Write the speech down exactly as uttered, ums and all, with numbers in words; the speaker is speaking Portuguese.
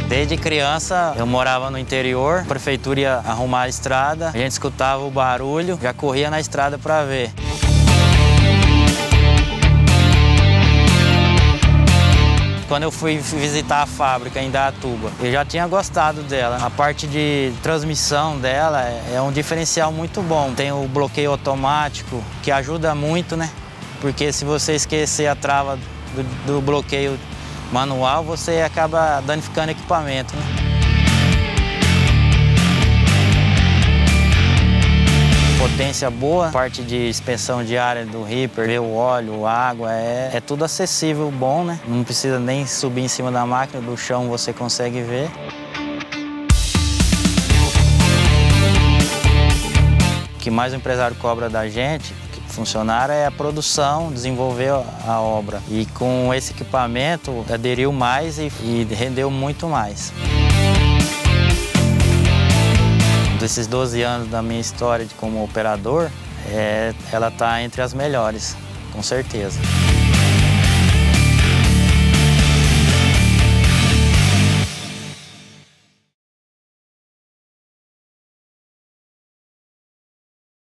Desde criança eu morava no interior, a prefeitura ia arrumar a estrada, a gente escutava o barulho, já corria na estrada para ver. Quando eu fui visitar a fábrica em Indaiatuba, eu já tinha gostado dela. A parte de transmissão dela é um diferencial muito bom. Tem o bloqueio automático, que ajuda muito, né? Porque se você esquecer a trava do, do bloqueio manual, você acaba danificando o equipamento, né? Potência boa, parte de suspensão diária do Reaper, o óleo, a água, é, é tudo acessível, bom, né? Não precisa nem subir em cima da máquina, do chão você consegue ver. O que mais o empresário cobra da gente, funcionário, é a produção, desenvolver a obra. E com esse equipamento, aderiu mais e, e rendeu muito mais. Desses doze anos da minha história como operador, é, ela está entre as melhores, com certeza.